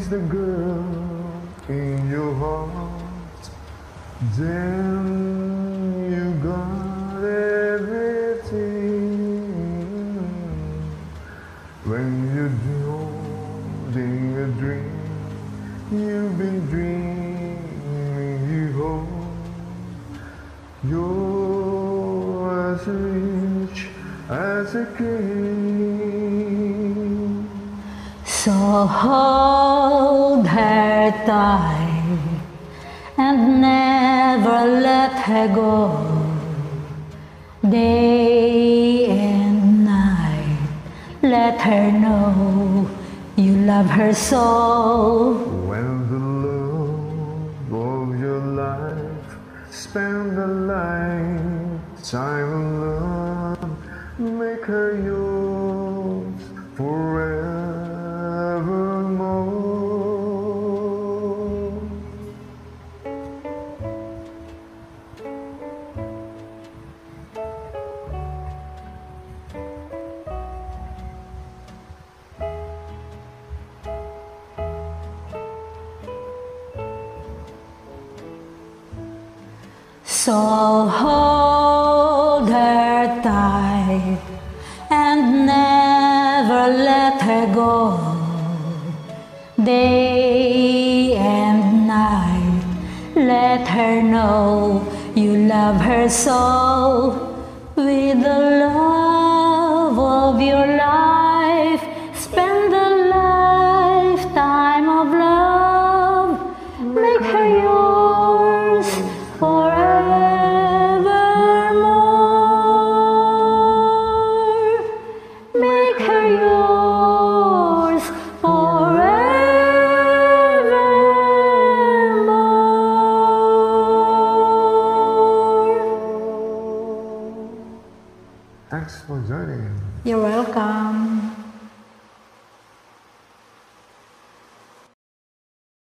She's the girl in your heart. Then you got everything. When you're holding a dream, you've been dreaming, you hope you're as rich as a king. So hold her tight and never let her go. Day and night, let her know you love her so. When the love of your life, spend a lifetime in love, make her yours forevermore. So hold her tight and never let her go. Day and night, let her know you love her so. With the love of your life, spend a lifetime of love, make her yours forevermore. Make her yours forevermore. Thanks for joining. You're welcome.